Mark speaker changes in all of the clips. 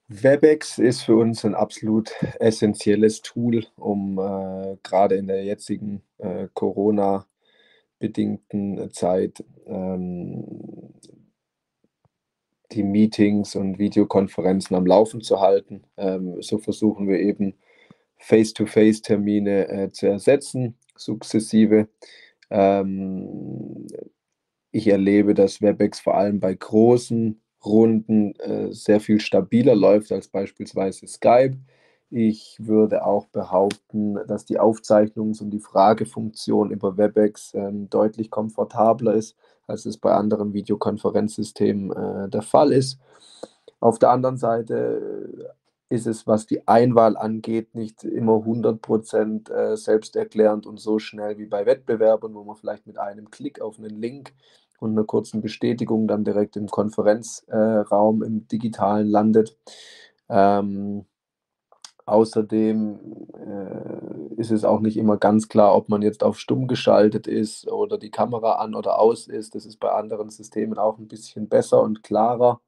Speaker 1: WebEx ist für uns ein absolut essentielles Tool, um, grade in der jetzigen, Corona-bedingten Zeit, die Meetings und Videokonferenzen am Laufen zu halten. So versuchen wir eben Face-to-Face-Termine, zu ersetzen, sukzessive. Ähm, Ich erlebe, dass WebEx vor allem bei großen Runden, sehr viel stabiler läuft als beispielsweise Skype. Ich würde auch behaupten, dass die Aufzeichnungs und die Fragefunktion über WebEx, deutlich komfortabler ist, als es bei anderen Videokonferenzsystemen, der Fall ist. Auf der anderen Seite ist es, was die Einwahl angeht, nicht immer 100 selbsterklärend und so schnell wie bei Wettbewerbern, wo man vielleicht mit einem Klick auf einen Link und 'ner kurzen Bestätigung dann direkt im Konferenzraum im Digitalen landet. Ähm, Außerdem, ist es auch nicht immer ganz klar, ob man jetzt auf stumm geschaltet ist oder die Kamera an oder aus ist. Das ist bei anderen Systemen auch 'n bisschen besser und klarer.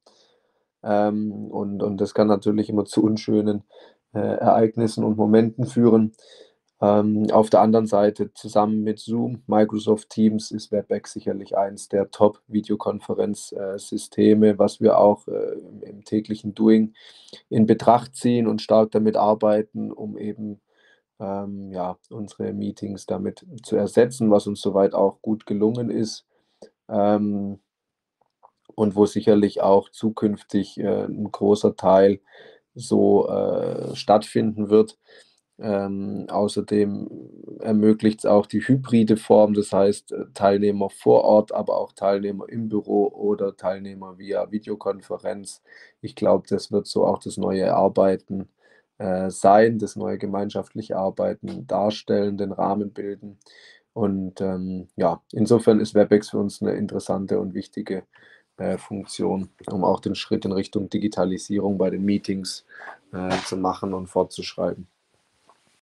Speaker 1: Und das kann natürlich immer zu unschönen, Ereignissen und Momenten führen. Auf der anderen Seite zusammen mit Zoom, Microsoft Teams ist WebEx sicherlich eins der Top-Videokonferenz Systeme, was wir auch, im täglichen Doing in Betracht ziehen und stark damit arbeiten, um eben, ja, unsere Meetings damit zu ersetzen, was uns soweit auch gut gelungen ist. Ähm und wo sicherlich auch zukünftig, 'n großer Teil so, stattfinden wird. Außerdem ermöglicht's auch die hybride Form, das heißt, Teilnehmer vor Ort, aber auch Teilnehmer im Büro oder Teilnehmer via Videokonferenz. Ich glaube, das wird so auch das neue Arbeiten, sein, das neue gemeinschaftliche Arbeiten darstellen, den Rahmen bilden. Und, ja, insofern ist WebEx für uns 'ne interessante und wichtige, Funktion, um auch den Schritt in Richtung Digitalisierung bei den Meetings, zu machen und fortzuschreiten.